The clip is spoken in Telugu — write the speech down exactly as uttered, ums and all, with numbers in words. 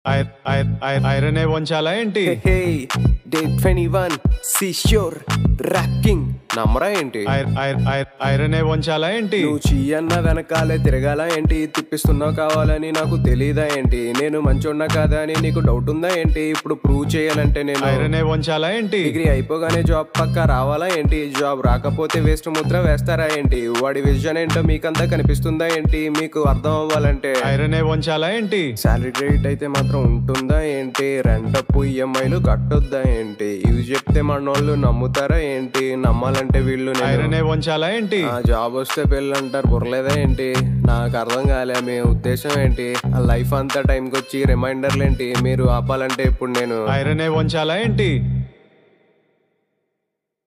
Airanevanchalaenti Hey, day twenty-one, see sure, rap king. నమ్మరా ఏంటి? Airanevanchalaenti నువ్వు చెయ్యన్న వెనకాలే తిరగాల ఏంటి? తిప్పిస్తున్నావు కావాలని నాకు తెలీదా ఏంటి? నేను మంచోడ్నా కాదా అని నీకు డౌట్ ఉందా ఏంటి? ఇప్పుడు ప్రూవ్ చేయాలంటే నేను Airanevanchalaenti డిగ్రీ అయిపోగానే జాబ్ పక్క రావాలా ఏంటి? జాబ్ రాకపోతే వేస్ట్ ముద్ర వేస్తారా ఏంటి? వాడి విజన్ ఏంటో మీకంతా కనిపిస్తుందా ఏంటి? మీకు అర్థం అవ్వాలంటే Airanevanchalaenti శాలరీ క్రెడిట్ అయితే మాత్రం ఉంటుందా ఏంటి? రెంట్ అప్పు ఈఎంఐలు కట్టొద్దా ఏంటి? ఇవి చెప్తే మనోళ్ళు నమ్ముతారా ఏంటి? నమ్మాలంటే వీళ్ళు Airanevanchalaenti జాబ్ వస్తే పెళ్ళి అంటారు, బుర్రలేదా ఏంటి? నాకు అర్థం కాలే మీ ఉద్దేశం ఏంటి? ఆ లైఫ్ అంతా టైంకి వచ్చి రిమైండర్లు ఏంటి? మీరు ఆపాలంటే ఇప్పుడు నేను Airanevanchalaenti